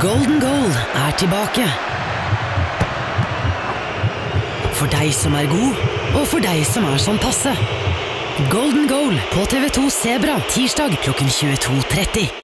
Golden Goal er tilbake. For deg som er god, og for deg som er sånn passe. Golden Goal på TV2 Zebra, tirsdag klokken 22:30.